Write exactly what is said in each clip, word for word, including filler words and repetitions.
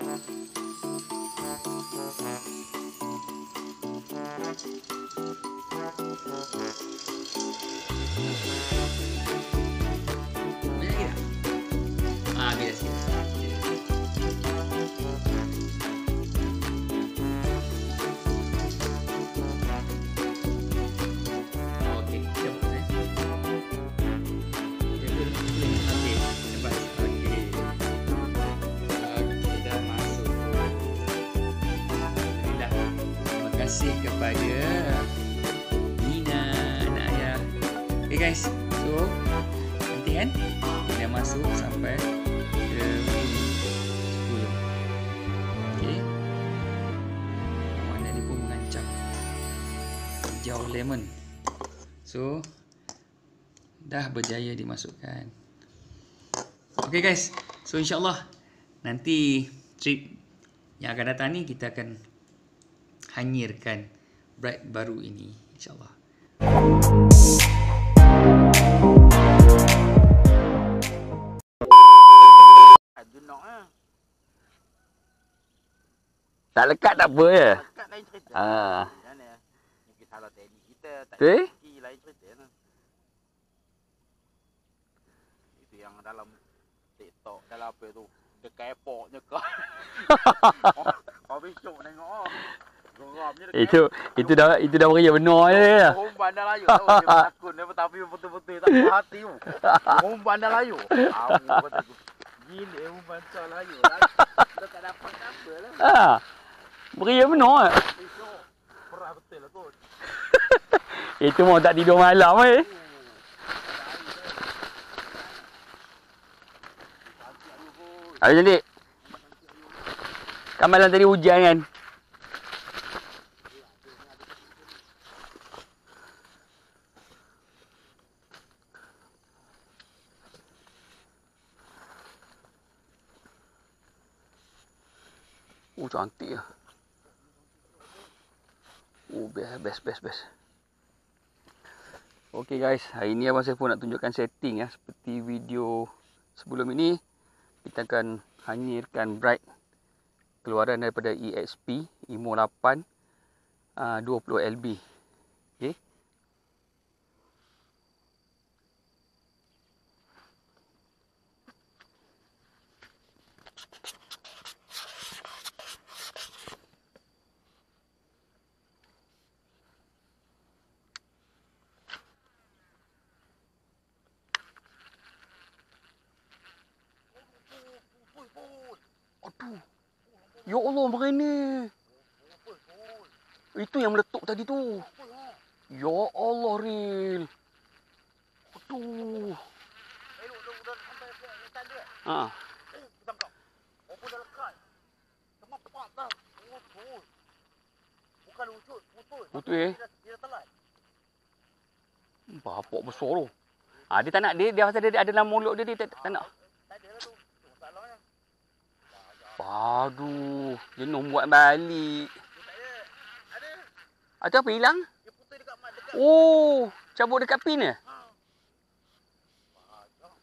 Ah, biasa sikit. Okey, cepat eh. Okey, cepat. Okey. Okey, dah masuk. Alhamdulillah. Terima kasih kepada Nina, anak ayah. Okey guys, so nanti kan dia masuk sampai ke sepuluh. Okey. Warna dia pun mengancam hijau lemon. So dah berjaya dimasukkan. Okey guys, so insyaAllah nanti trip yang akan datang ni kita akan hanyirkan Bright baru ini, insyaAllah. Tak lekat tak apa ya? Lekat lain cerita. Ah. Mungkin salah teknik kita, tak Betul? rezeki, lain cerita lah. Itu yang dalam TikTok, dalam apa tu, dekat airport nyekak. Kau besok tengok oh. Geramnya dekat Itu itu dah itu dah beria benar je. Orang bandar layu tahu dia takut dia tapi betul-betul tak puas hati tu. Orang bandar layu. Aku kata gila orang bandar layu. Dah tak dapat apa lah. Ha. Beria benar. Besok perah betul lah kot. Itu mau tak tidur malam eh. Ayo cantik. Kan malam tadi hujan kan? Oh cantik lah. Oh best best best best. Okay guys, hari ni abang saya pun nak tunjukkan setting ya. Seperti video sebelum ini, kita akan hanyirkan Bright keluaran daripada E X P Imo lapan uh, dua puluh L B. Okay. Aduh. Ya Allah, merena. Itu yang meletup tadi tu. Ya Allah, Ril. Aduh. Elok dah dah sampai hutan dia. Ha. Oh, kita kau. Apa dah lekat? Tengah tepat dah. Oh, betul. Bukan lucut, betul. Betul eh. Dia, dia telat. Bapak besar tu. Ah, dia tak nak dia dia pasal dia ada dalam mulut dia dia tak, tak nak. Tak ada lah tu. Tu masalahnya. Aduh, jenuh buat balik. Dia tak ada. Ada. Atau apa hilang? Dia putih dekat mat dekat. Oh, cabut dekat pin ke? Ha. Banyak.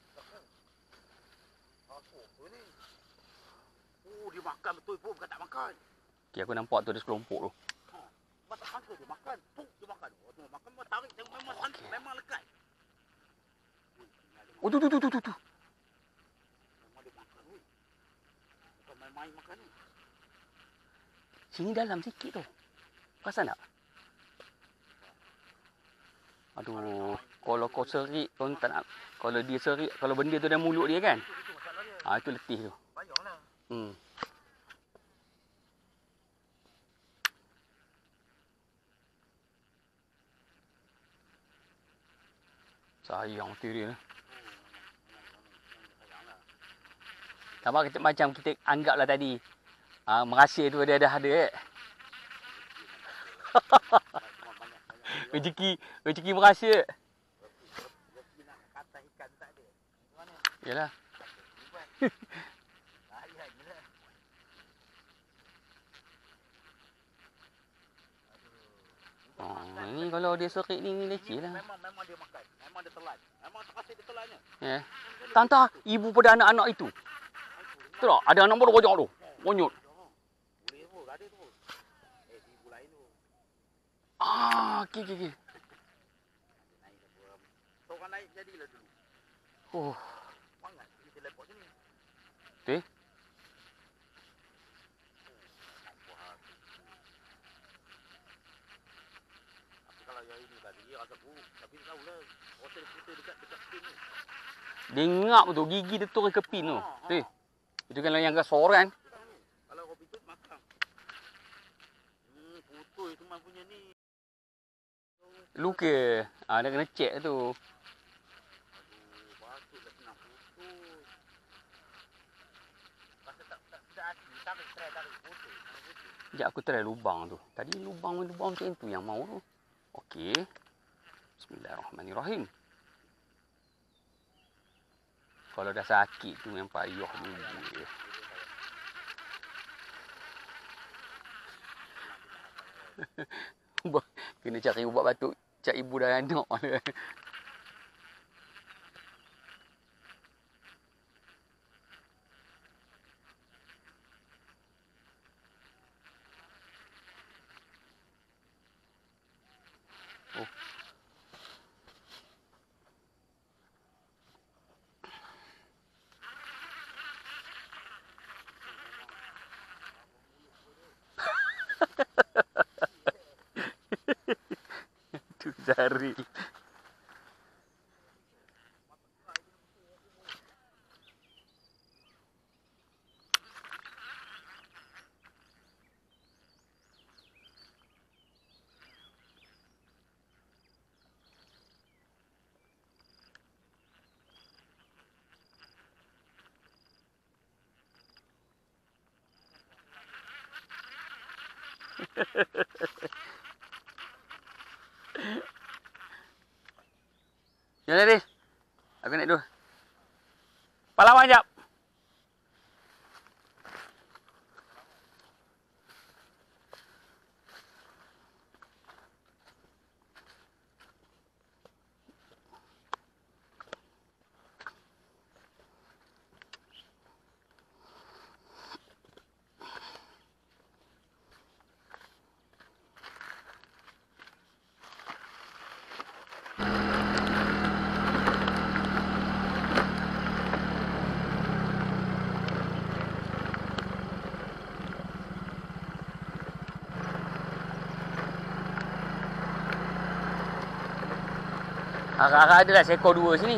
Aku apa ni? Oh, dia makan betul pun bukan tak makan. Okay, aku nampak tu ada sekelompok tu. Ha. Memang tak sangka dia makan. Puk dia makan. Oh, tu makan memang tarik tengok memang okay. Sangka memang lekat. Oh, tu tu tu tu tu. tu. Memang dia makan weh. Bukan main-main makan ni. Sini dalam sikit tu. Perasan tak? Aduh, kalau kau serik, kau tak nak. Kalau dia serik, kalau benda tu dalam mulut dia kan? Itu, itu masalah dia. Ah, itu letih tu. Banyaklah. Hmm. Sayang betul dia. Sama kita, macam kita anggaplah tadi. Ah, merasa tu dia dah ada eh. Rezeki, rezeki merasa. Rezeki nak kata ikan tak ada. Mana? Yalah. Bahaya gila. Oh, ni kalau dia serik ni, ni leceh lah. Memang memang dia makan. Memang dia telan. Memang tak kasi dia telannya. Ya. Yeah. Tanta, ibu pada anak-anak itu. Tu tak, ada anak baru banyak tu. Monyut. Boleh tu, ada tu. Eh, di bulan itu. Ah, okey okey okey. Naik dah buam. Kau kan naik jadilah dulu. Oh, Bangat kita lepot sini. okey. Tapi kalau yang ini tadi dia rasa buruk. Tapi tahu lah. Hotel kita dekat dekat pin ni. Dia ngap tu, gigi dia turun ke pin tu. Tu. Itu kan yang agak sor kan? Kalau kau pitut makan. Hmm, putus teman punya ni. Luka. Ah, dia kena check tu. Aduh, patutlah kena putus. Pasal tak tak tak hati, tarik try tarik putus. Mana putus? Sekejap aku try lubang tu. Tadi lubang-lubang macam tu yang mau tu. Okey. Bismillahirrahmanirrahim. Kalau dah sakit tu yang payah dulu. Kena cari ubat batuk cak ibu dan anak. Oh. Tu Zaril. Jalan Riz. Aku naik dulu. Pahlawan jap. Agak-agak adalah seekor dua sini.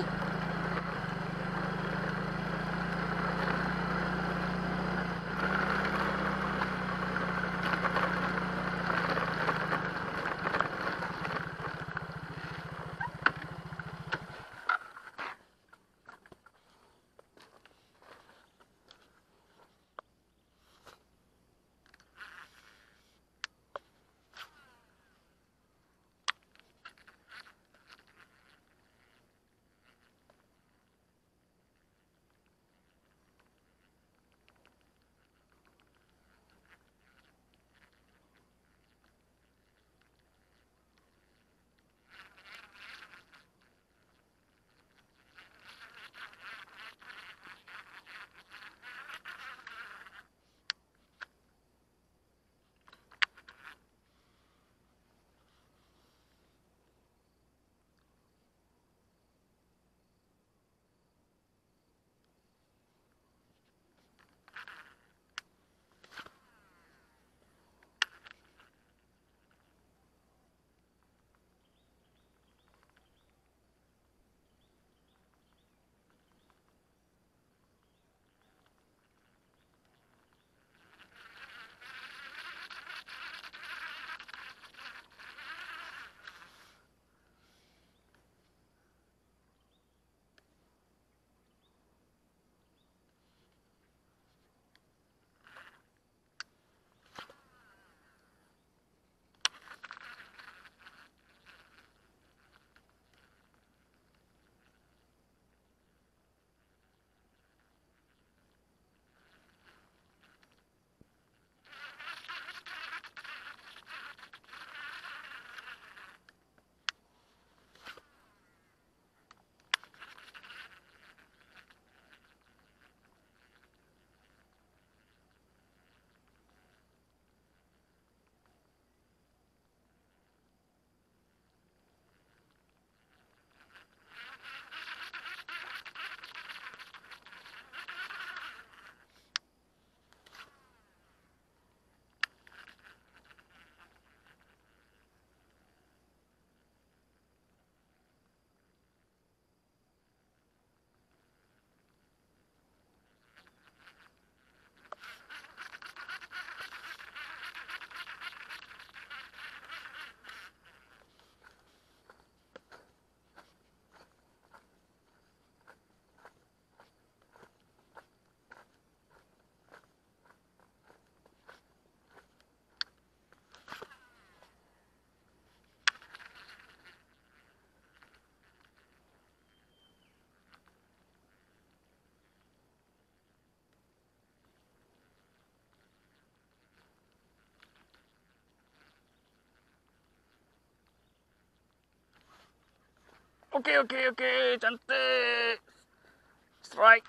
Okey, okey, okey. Cantik. Strike.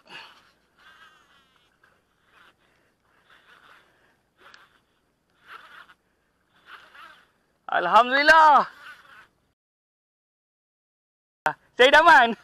Alhamdulillah. Saya daman.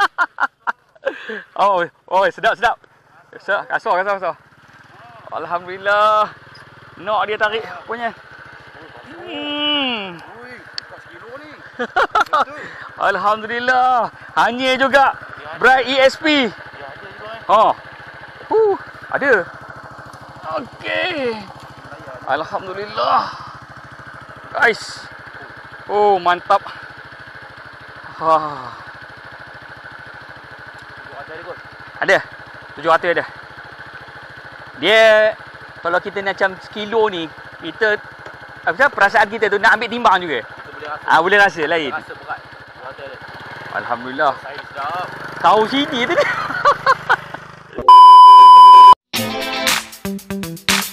Oh, oh, sedap, sedap. Sedap, kasar, kasar, kasar. Alhamdulillah. Nak dia tarik punya. Hmm. Ui, empat kilo ni. Alhamdulillah. Hanyir juga. Bright E S P. Ya, ada juga eh. Ha. Huh, ada. Okey. Alhamdulillah. Guys. Oh, mantap. Ha. Ada dia kot. Ada. tujuh ratus ada. Dia kalau kita nak macam sekilo ni, kita apa perasaan kita tu nak ambil timbang juga. Kita boleh rasa. Ah, boleh rasa lain. Rasa berat. Ada dia. Alhamdulillah. Saya sedap. Tahu sini tu dia.